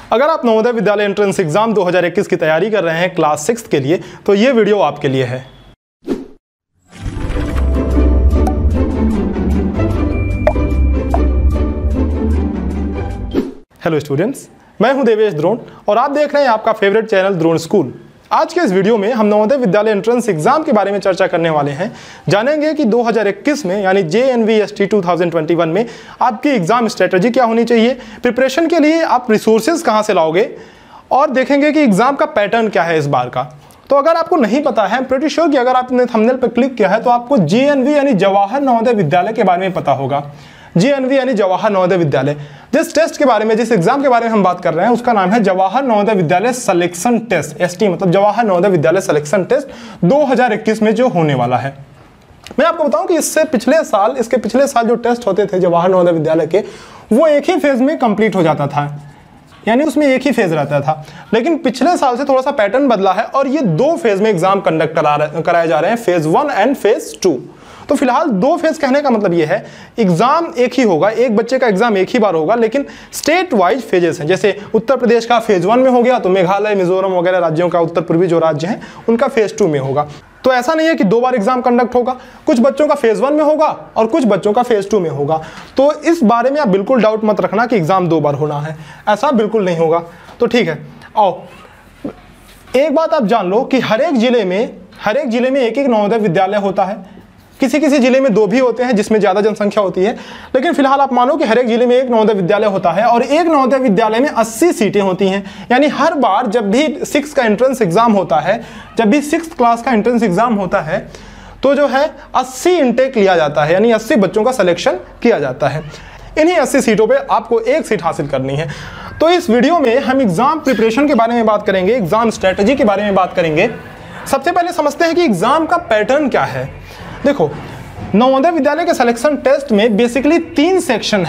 अगर आप Navodaya Vidyalaya entrance exam 2021 की तैयारी कर रहे हैं क्लास 6 के लिए तो ये वीडियो आपके लिए है। हेलो स्टूडेंट्स, मैं हूं देवेश द्रोण और आप देख रहे हैं आपका फेवरेट चैनल द्रोण स्कूल। आज के इस वीडियो में हम नवोदय विद्यालय एंट्रेंस एग्जाम के बारे में चर्चा करने वाले हैं। जानेंगे कि 2021 में यानी JNVST 2021 में आपकी एग्जाम स्ट्रेटजी क्या होनी चाहिए, प्रिपरेशन के लिए आप रिसोर्सेज कहां से लाओगे, और देखेंगे कि एग्जाम का पैटर्न क्या है इस बार का। तो अगर आपको नहीं पता है, प्रीटी श्योर कि अगर आपने थंबनेल पर क्लिक किया है तो आपको JNV यानी जवाहर नवोदय विद्यालय के बारे में पता होगा। JNV यानी जवाहर नवोदय विद्यालय। जिस टेस्ट के बारे में, जिस एग्जाम के बारे में हम बात कर रहे हैं उसका नाम है Jawahar Navodaya Vidyalaya selection test. ST मतलब जवाहर नवोदय विद्यालय सिलेक्शन टेस्ट 2021 में जो होने वाला है। मैं आपको बताऊं कि इसके पिछले साल जो टेस्ट होते थे जवाहर नवोदय विद्यालय के, वो एक ही फेज में कंप्लीट हो जाता था, यानी उसमें एक ही फेज रहता था। लेकिन पिछले साल से थोड़ा सा पैटर्न बदला है और ये 2 फेज में एग्जाम कंडक्ट कराए जा रहे हैं, फेज 1 एंड फेज 2। तो फिलहाल 2 फेज कहने का मतलब ये है एग्जाम एक ही होगा, एक बच्चे का एग्जाम एक ही बार होगा, लेकिन स्टेट वाइज फेजेस हैं। जैसे उत्तर प्रदेश का फेज 1 में हो गया तो मेघालय, मिजोरम वगैरह राज्यों का, उत्तर पूर्वी जो राज्य हैं उनका फेज 2 में होगा। तो ऐसा नहीं है कि 2 बार एग्जाम कंडक्ट होगा, कुछ बच्चों का फेज 1 में होगा और कुछ बच्चों का फेज 2 में होगा। तो इस बारे में आप बिल्कुल डाउट मत रखना कि एग्जाम 2 बार होना है, ऐसा बिल्कुल नहीं होगा। तो ठीक है, आओ एक बात आप जान लो कि हर एक जिले में एक नवोदय विद्यालय होता है। किसी जिले में 2 भी होते हैं जिसमें ज्यादा जनसंख्या होती है, लेकिन फिलहाल आप मानो कि हर एक जिले में एक नवोदय विद्यालय होता है और एक नवोदय विद्यालय में 80 सीटें होती हैं। यानी हर बार जब भी 6 का एंट्रेंस एग्जाम होता है, जब भी 6th क्लास का एंट्रेंस एग्जाम होता है तो जो है 80 इंटेक लिया जाता है, यानी 80 बच्चों का सिलेक्शन किया जाता है। इन्हीं 80 सीटों पे आपको एक सीट हासिल करनी है। तो इस वीडियो में हम एग्जाम प्रिपरेशन के बारे में बात करेंगे, एग्जाम स्ट्रेटजी के बारे में बात करेंगे। सबसे पहले समझते हैं कि एग्जाम का पैटर्न क्या है। देखो, नवोदय विद्यालय के सिलेक्शन टेस्ट में बेसिकली 3 सेक्शन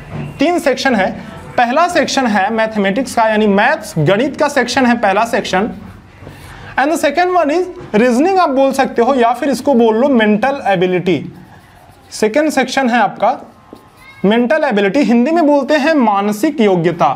है। पहला सेक्शन है मैथमेटिक्स का, यानी मैथ्स गणित का सेक्शन है पहला section. And the second one is reasoning आप बोल सकते हो, या फिर इसको बोल लो मेंटल एबिलिटी। सेकेंड सेक्शन है आपका मेंटल एबिलिटी, हिंदी में बोलते हैं मानसिक योग्यता।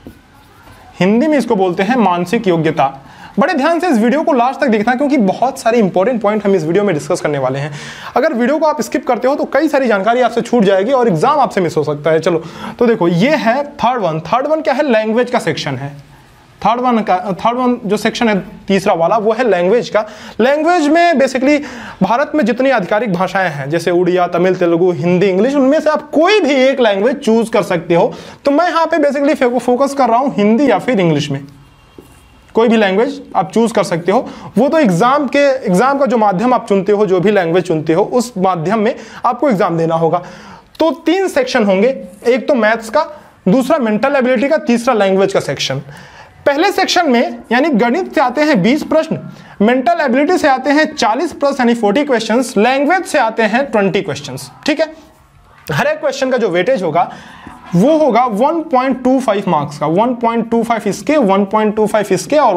हिंदी में इसको बोलते हैं मानसिक योग्यता। बड़े ध्यान से इस वीडियो को लास्ट तक देखना, क्योंकि बहुत सारे इंपॉर्टेंट पॉइंट हम इस वीडियो में डिस्कस करने वाले हैं। अगर वीडियो को आप स्किप करते हो तो कई सारी जानकारी आपसे छूट जाएगी और एग्जाम आपसे मिस हो सकता है। चलो तो देखो, ये है थर्ड वन क्या है, लैंग्वेज का सेक्शन है। थर्ड वन जो सेक्शन है तीसरा वाला, वो है लैंग्वेज का। लैंग्वेज में बेसिकली भारत में जितनी आधिकारिक भाषाएं हैं, जैसे उड़िया, तमिल, तेलुगु, हिंदी, इंग्लिश, उनमें से आप कोई भी एक लैंग्वेज चूज कर सकते हो। तो मैं यहाँ पे बेसिकली फोकस कर रहा हूँ हिंदी या फिर इंग्लिश में। कोई भी लैंग्वेज आप चूज कर सकते हो। वो तो एग्जाम का जो माध्यम आप चुनते हो, जो भी लैंग्वेज चुनते हो, उस माध्यम में आपको एग्जाम देना होगा। तो 3 सेक्शन होंगे, एक तो मैथ्स का, दूसरा मेंटल एबिलिटी का, तीसरा लैंग्वेज का सेक्शन। पहले सेक्शन में यानी गणित से आते हैं 20 प्रश्न, मेंटल एबिलिटी से आते हैं 40 प्रश्न यानी 40 क्वेश्चंस, लैंग्वेज से आते हैं 20 क्वेश्चंस। ठीक है, हर एक क्वेश्चन का जो वेटेज होगा वो होगा 1.25 मार्क्स का। 1.25 इसके, 1.25 इसके और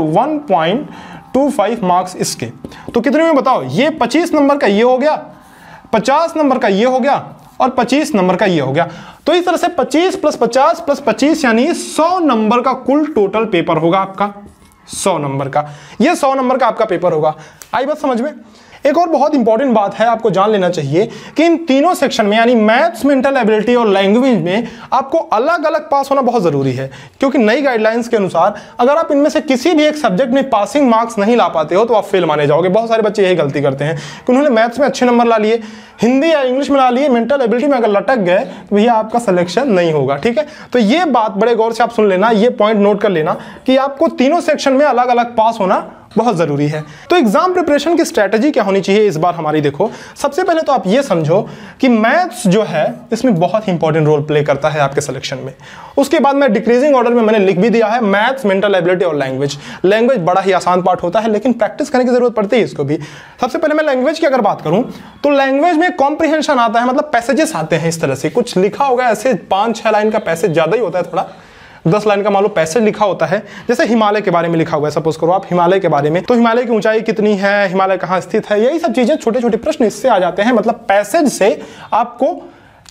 1.25 मार्क्स इसके। तो कितने में बताओ, ये 25 नंबर का ये हो गया, 50 नंबर का ये हो गया और 25 नंबर का ये हो गया। तो इस तरह से 25 + 50 + 25 यानी 100 नंबर का कुल टोटल पेपर होगा आपका। 100 नंबर का, ये 100 नंबर का आपका पेपर होगा। आई बात समझ में? एक और बहुत इंपॉर्टेंट बात है, आपको जान लेना चाहिए कि इन तीनों सेक्शन में यानी मैथ्स, मेंटल एबिलिटी और लैंग्वेज में आपको अलग अलग पास होना बहुत जरूरी है। क्योंकि नई गाइडलाइंस के अनुसार अगर आप इनमें से किसी भी एक सब्जेक्ट में पासिंग मार्क्स नहीं ला पाते हो तो आप फेल माने जाओगे। बहुत सारे बच्चे यही गलती करते हैं कि उन्होंने मैथ्स में अच्छे नंबर ला लिए, हिंदी या इंग्लिश में ला लिए, मेंटल एबिलिटी में अगर लटक गए तो भैया आपका सिलेक्शन नहीं होगा। ठीक है, तो ये बात बड़े गौर से आप सुन लेना, ये पॉइंट नोट कर लेना कि आपको तीनों सेक्शन में अलग अलग पास होना बहुत जरूरी है। तो एग्जाम प्रिपरेशन की स्ट्रेटजी क्या होनी चाहिए इस बार हमारी, देखो सबसे पहले तो आप ये समझो कि मैथ्स जो है इसमें बहुत ही इंपॉर्टेंट रोल प्ले करता है आपके सिलेक्शन में। उसके बाद मैं डिक्रीजिंग ऑर्डर में मैंने लिख भी दिया है, मैथ्स, मेंटल एबिलिटी और लैंग्वेज। लैंग्वेज बड़ा ही आसान पार्ट होता है, लेकिन प्रैक्टिस करने की जरूरत पड़ती है इसको भी। सबसे पहले मैं लैंग्वेज की अगर बात करूं तो लैंग्वेज में कॉम्प्रिहेंशन आता है, मतलब पैसेजेस आते हैं। इस तरह से कुछ लिखा होगा, ऐसे 5-6 लाइन का पैसेज, ज्यादा ही होता है थोड़ा, 10 लाइन का मान लो पैसेज लिखा होता है। जैसे हिमालय के बारे में लिखा हुआ है, सपोज करो आप हिमालय के बारे में, तो हिमालय की ऊंचाई कितनी है, हिमालय कहाँ स्थित है, यही सब चीजें, छोटे छोटे प्रश्न इससे आ जाते हैं। मतलब पैसेज से आपको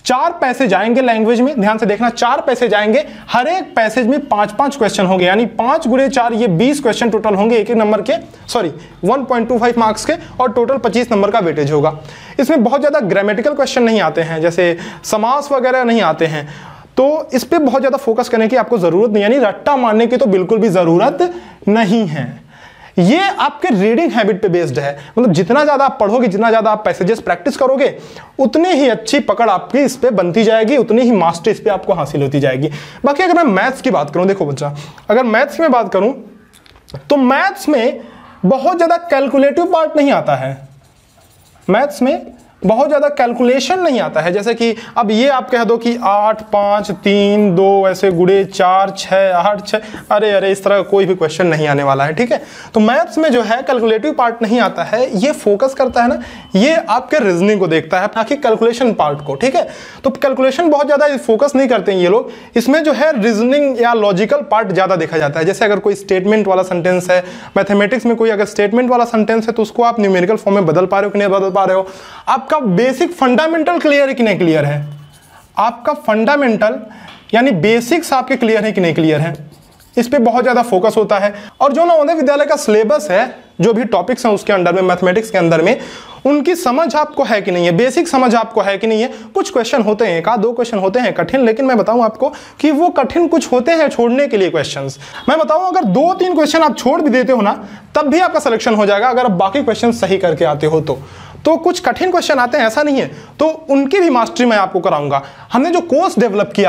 4 पैसेज आएंगे लैंग्वेज में, ध्यान से देखना 4 पैसेज आएंगे, हर एक पैसेज में 5-5 क्वेश्चन होंगे, यानी 5 × 4 ये 20 क्वेश्चन टोटल होंगे एक नंबर के, सॉरी 1.25 मार्क्स के, और टोटल 25 नंबर का वेटेज होगा। इसमें बहुत ज़्यादा ग्रामेटिकल क्वेश्चन नहीं आते हैं, जैसे समास वगैरह नहीं आते हैं, तो इस पर बहुत ज़्यादा फोकस करने की आपको ज़रूरत नहीं, यानी रट्टा मारने की तो बिल्कुल भी ज़रूरत नहीं है। ये आपके रीडिंग हैबिट पे बेस्ड है, मतलब जितना ज़्यादा आप पढ़ोगे, जितना ज़्यादा आप पैसेजेस प्रैक्टिस करोगे, उतनी ही अच्छी पकड़ आपकी इस पे बनती जाएगी, उतनी ही मास्टरी इस पे आपको हासिल होती जाएगी। बाकी अगर मैं मैथ्स की बात करूं, देखो बच्चा, अगर मैथ्स में बात करूं तो मैथ्स में बहुत ज़्यादा कैलकुलेटिव पार्ट नहीं आता है, मैथ्स में बहुत ज़्यादा कैलकुलेशन नहीं आता है। जैसे कि अब ये आप कह दो कि 8 5 3 2 ऐसे गुड़े 4 6 8 6, अरे इस तरह का कोई भी क्वेश्चन नहीं आने वाला है, ठीक है। तो मैथ्स में जो है कैलकुलेटिव पार्ट नहीं आता है, ये फोकस करता है ना, ये आपके रीजनिंग को देखता है, ना कि कैलकुलेशन पार्ट को, ठीक है। तो कैलकुलेशन बहुत ज़्यादा फोकस नहीं करते हैं ये लोग, इसमें जो है रीजनिंग या लॉजिकल पार्ट ज़्यादा देखा जाता है। जैसे अगर कोई स्टेटमेंट वाला सेंटेंस है, मैथमेटिक्स में कोई अगर स्टेटमेंट वाला सेंटेंस है, तो उसको आप न्यूमेरिकल फॉर्म में बदल पा रहे हो कि नहीं बदल पा रहे हो, आपका बेसिक फंडामेंटल क्लियर है कि नहीं क्लियर है, आपका फंडामेंटल यानी बेसिक्स आपके क्लियर है कि नहीं क्लियर है, इस पे बहुत ज्यादा फोकस होता है। और जो नवोदय विद्यालय का सिलेबस है, जो भी टॉपिक्स हैं उसके अंडर में, मैथमेटिक्स के अंदर में, उनकी समझ आपको है कि नहीं है, बेसिक समझ आपको है कि नहीं है। कुछ क्वेश्चन होते हैं, 1-2 क्वेश्चन होते हैं कठिन, लेकिन मैं बताऊं आपको कि वो कठिन कुछ होते हैं छोड़ने के लिए क्वेश्चंस। मैं बताऊं अगर 2-3 क्वेश्चन आप छोड़ भी देते हो ना, तब भी आपका सिलेक्शन हो जाएगा, अगर आप बाकी क्वेश्चन सही करके आते हो तो कुछ कठिन क्वेश्चन आते हैं, ऐसा नहीं है, तो उनकी भी मास्टरी मैं आपको कराऊंगा। हमने जो कोर्स डेवलप किया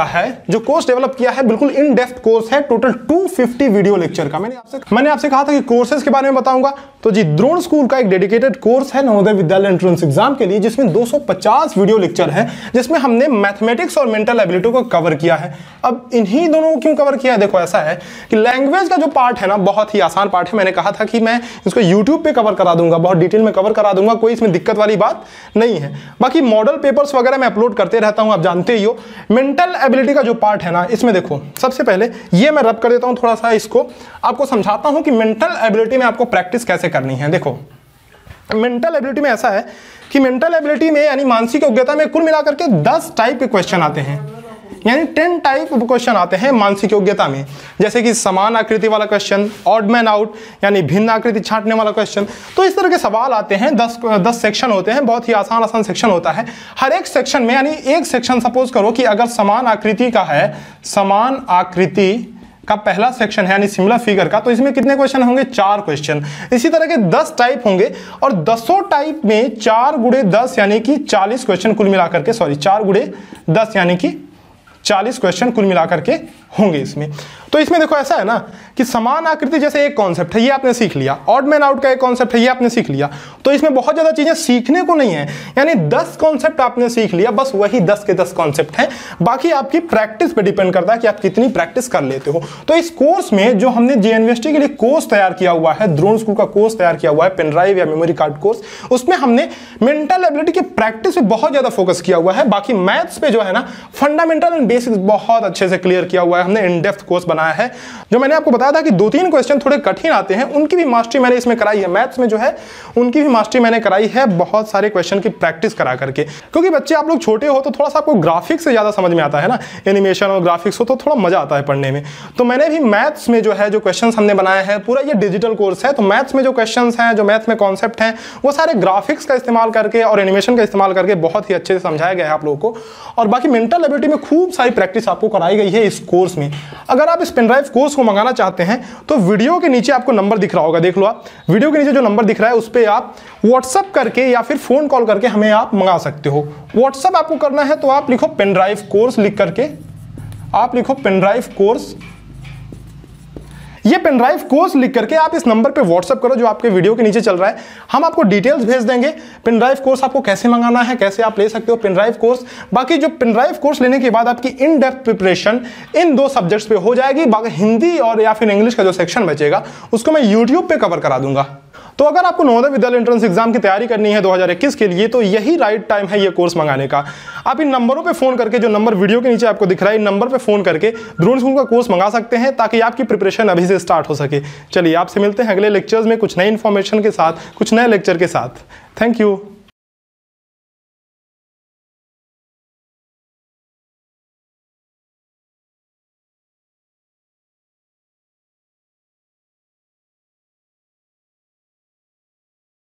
है, बिल्कुल इन डेप्थ कोर्स है, टोटल 250 वीडियो लेक्चर का। मैंने आपसे कहा था कि कोर्सेज के बारे में बताऊंगा, तो जी द्रोण स्कूल का एक डेडिकेटेड कोर्स है नवोदय विद्यालय एंट्रेंस एग्जाम के लिए, जिसमें 250 वीडियो लेक्चर है, जिसमें हमने मैथमेटिक्स और मेंटल एबिलिटी को कवर किया है। अब इन्हीं दोनों को क्यों कवर किया है, देखो ऐसा है कि लैंग्वेज का जो पार्ट है ना, बहुत ही आसान पार्ट है। मैंने कहा था कि मैं इसको यूट्यूब पे कवर करा दूंगा, बहुत डिटेल में कवर करा दूंगा, कोई इसमें दिक्कत वाली बात नहीं है। बाकी मॉडल पेपर्स वगैरह मैं अपलोड करते रहता हूं, आप जानते ही हो। मेंटल एबिलिटी का जो पार्ट है ना, इसमें देखो सबसे पहले ये मैं रब कर देता हूं थोड़ा सा, इसको आपको समझाता हूं कि मेंटल एबिलिटी में आपको प्रैक्टिस कैसे करनी है। देखो मेंटल एबिलिटी में ऐसा है कि मेंटल एबिलिटी में यानी मानसिक योग्यता में कुल मिलाकर के 10 टाइप के क्वेश्चन आते हैं, यानी 10 टाइप ऑफ क्वेश्चन आते हैं मानसिक योग्यता में। जैसे कि समान आकृति वाला क्वेश्चन, ऑड मैन आउट यानी भिन्न आकृति छांटने वाला क्वेश्चन, तो इस तरह के सवाल आते हैं। 10 सेक्शन होते हैं, बहुत ही आसान सेक्शन होता है। हर एक सेक्शन में यानी एक सेक्शन सपोज करो कि अगर समान आकृति का है, समान आकृति का पहला सेक्शन है यानी सिमिलर फिगर का, तो इसमें कितने क्वेश्चन होंगे, 4 क्वेश्चन। इसी तरह के 10 टाइप होंगे और 10 टाइप में 4 × 10 यानी कि 40 क्वेश्चन कुल मिलाकर के, सॉरी 4 × 10 यानी कि 40 क्वेश्चन कुल मिलाकर के होंगे इसमें। तो इसमें देखो ऐसा है ना कि समान आकृति जैसे एक कॉन्सेप्ट है, ये आपने सीख लिया, ऑड मैन आउट का एक कॉन्सेप्ट है, ये आपने सीख लिया, तो इसमें बहुत ज्यादा चीजें सीखने को नहीं है, यानी 10 कॉन्सेप्ट आपने सीख लिया, बस वही 10 के 10 कॉन्सेप्ट हैं। बाकी आपकी प्रैक्टिस पे डिपेंड करता है कि आप कितनी प्रैक्टिस कर लेते हो। तो इस कोर्स में जो हमने जेएनवीएसटी के लिए कोर्स तैयार किया हुआ है, द्रोण स्कूल का कोर्स तैयार किया हुआ है, पेन ड्राइव या मेमोरी कार्ड कोर्स, उसमें हमने मेंटल एबिलिटी की प्रैक्टिस पे बहुत ज्यादा फोकस किया हुआ है। बाकी मैथ्स पे जो है ना, फंडामेंटल एंड बेसिक्स बहुत अच्छे से क्लियर किया हुआ है, हमने इन डेप्थ कोर्स बनाया है। जो मैंने आपको बताया था कि 2-3 क्वेश्चन थोड़े कठिन आते हैं, उनकी भी मास्टरी मैंने इसमें कराई है। मैथ्स में जो है उनकी भी मास्टरी मैंने कराई है, बहुत सारे क्वेश्चन की प्रैक्टिस करा करके। क्योंकि बच्चे आप लोग छोटे हो तो थोड़ा सा आपको ग्राफिक्स से ज्यादा समझ में आता है ना, एनिमेशन और ग्राफिक्स हो तो थोड़ा मजा आता है पढ़ने में। तो मैंने भी मैथ्स में जो है जो क्वेश्चन हमने बनाए हैं, पूरा ये डिजिटल कोर्स है, तो मैथ्स में जो क्वेश्चन हैं, जो मैथ्स में कॉन्सेप्ट हैं, वो सारे ग्राफिक्स का इस्तेमाल करके और एनिमेशन का इस्तेमाल करके बहुत ही अच्छे से समझाया गया है आप लोगों को। और बाकी मेंटल एबिलिटी में खूब सारी प्रैक्टिस आपको कराई गई है इस कोर्स में। अगर आप इस पेन ड्राइव कोर्स को मंगाना चाहते हैं तो वीडियो के नीचे आपको नंबर दिख रहा होगा, देख लो आप, वीडियो के नीचे जो नंबर दिख रहा है उस पर आप व्हाट्सएप करके या फिर फोन कॉल करके हमें आप मंगा सकते हो। व्हाट्सएप आपको करना है तो आप लिखो पेन ड्राइव कोर्स, लिख करके आप लिखो पेन ड्राइव कोर्स, ये पेन ड्राइव कोर्स लिख करके आप इस नंबर पे व्हाट्सएप करो जो आपके वीडियो के नीचे चल रहा है। हम आपको डिटेल्स भेज देंगे, पेन ड्राइव कोर्स आपको कैसे मंगाना है, कैसे आप ले सकते हो पेन ड्राइव कोर्स। बाकी जो पेन ड्राइव कोर्स लेने के बाद आपकी in depth preparation in 2 subjects पे हो जाएगी। बाकी हिंदी और या फिर इंग्लिश का जो सेक्शन बचेगा उसको मैं यूट्यूब पे कवर करा दूंगा। तो अगर आपको नवोदय विद्यालय एंट्रेंस एग्जाम की तैयारी करनी है 2021 के लिए, तो यही राइट टाइम है ये कोर्स मंगाने का। आप इन नंबरों पे फोन करके, जो नंबर वीडियो के नीचे आपको दिख रहा है, इन नंबर पे फोन करके द्रोण स्कूल का कोर्स मंगा सकते हैं, ताकि आपकी प्रिपरेशन अभी से स्टार्ट हो सके। चलिए आपसे मिलते हैं अगले लेक्चर्स में कुछ नई इन्फॉर्मेशन के साथ, कुछ नए लेक्चर के साथ। Thank you.